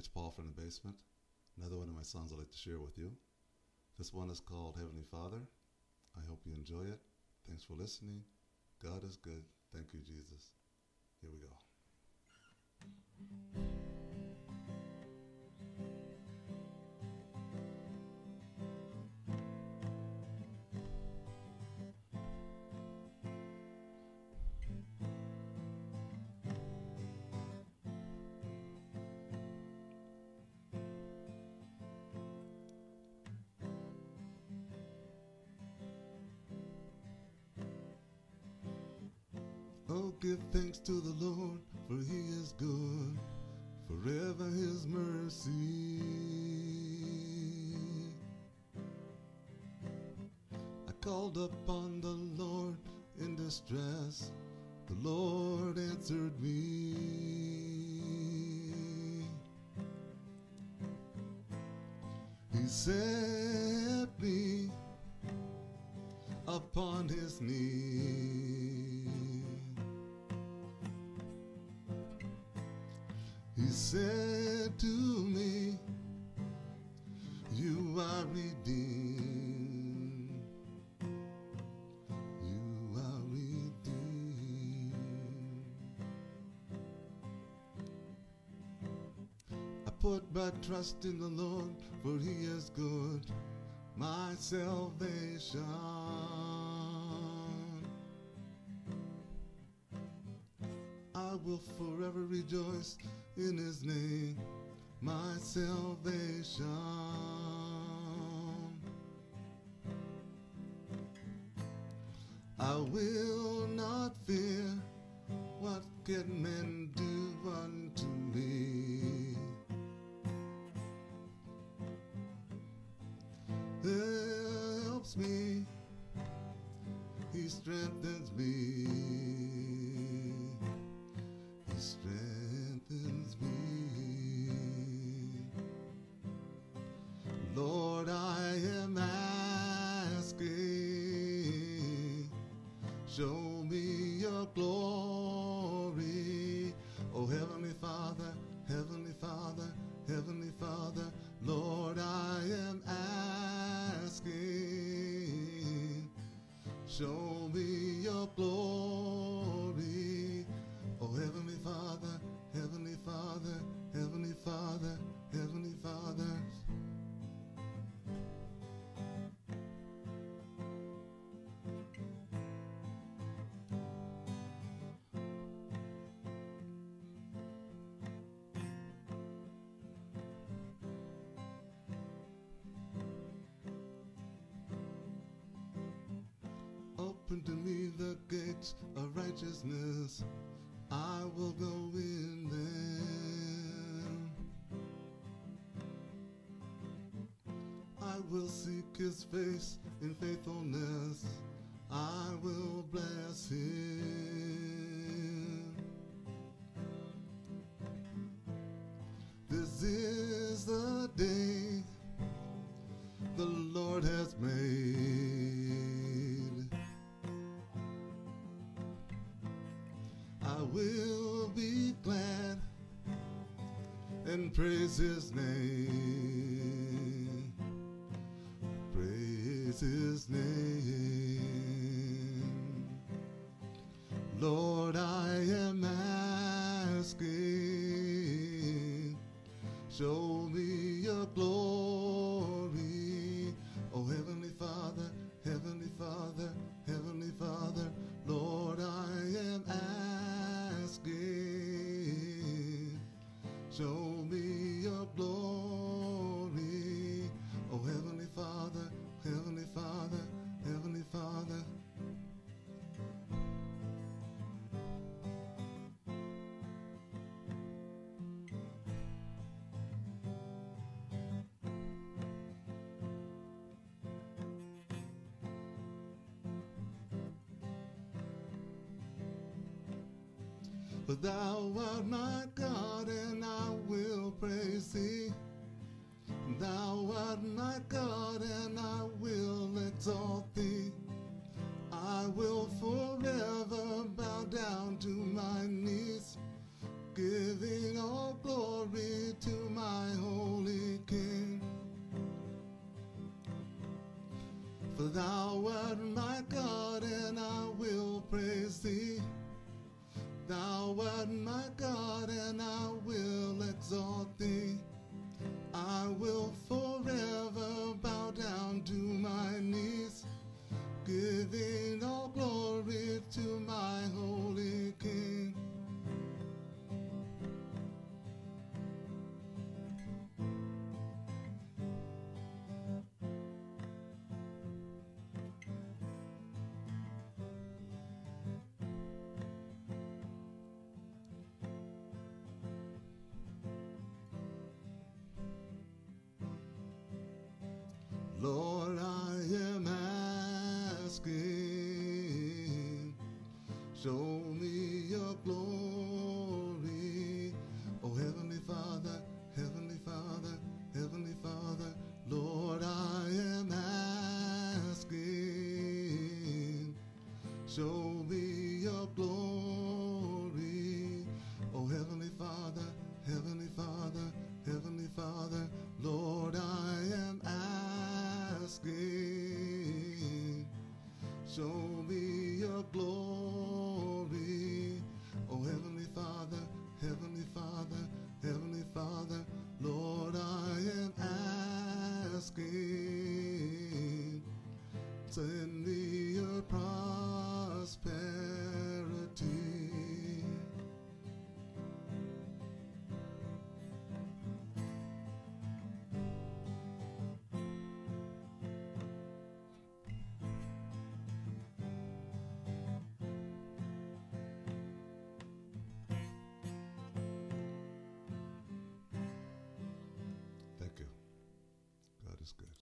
It's Paul from the basement. Another one of my songs I'd like to share with you. This one is called Heavenly Father. I hope you enjoy it. Thanks for listening. God is good. Thank you, Jesus. Here we go. Oh, give thanks to the Lord, for he is good, forever his mercy. I called upon the Lord in distress, the Lord answered me. He set me upon his knee. He said to me, you are redeemed. You are redeemed. I put my trust in the Lord, for he is good, my salvation. I will forever rejoice in his name, my salvation. I will not fear what can men do unto me. He helps me, he strengthens me. He strengthens me. Lord, I am asking, show me your glory. Oh, Heavenly Father, Heavenly Father, Heavenly Father, Lord, I am asking, show me your glory. Oh, Heavenly Father, Heavenly Father, Heavenly Father, Heavenly Father. Open to me the gates of righteousness, I will go in them. I will seek his face in faithfulness, I will bless him. This is the day the Lord has made. I will be glad and praise his name. Praise his name. Lord, I am asking, show me your glory. Oh, Heavenly Father, Heavenly Father, Heavenly Father, Lord, I am asking, show me your glory. Oh, Heavenly Father, Heavenly Father, Heavenly Father. For thou art my God, and I will praise thee. Thou art my God, and I will exalt thee. I will forever bow down to my knees, giving all glory to my Thou art my God, and I will praise thee. Thou art my God, and I will exalt thee. I will forever bow down to my knees, giving all glory to my holy King. Lord, I am asking, show me your glory. Oh, Heavenly Father, Heavenly Father, Heavenly Father, Lord, I am asking, show me your glory. Oh, Heavenly Father, Heavenly Father, Heavenly Father, Lord, I am asking, show me your glory. Oh, Heavenly Father, Heavenly Father, Heavenly Father, Lord, I am asking, send me your prosperity. Thank you. God is good.